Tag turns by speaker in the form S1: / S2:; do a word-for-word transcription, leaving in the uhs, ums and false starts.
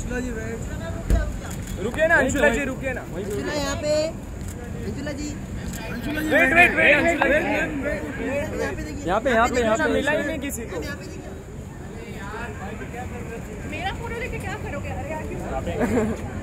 S1: Anshula ji wait,
S2: रुकिए ना अंशुला जी, रुकिए ना।
S3: अंशुला यहाँ पे, Anshula ji,
S1: Anshula ji
S2: wait wait wait Anshula ji,
S3: यहाँ पे यहाँ पे यहाँ पे
S2: मिला ही नहीं किसी को।
S4: मेरा फोटो लेके क्या करोगे? अरे यार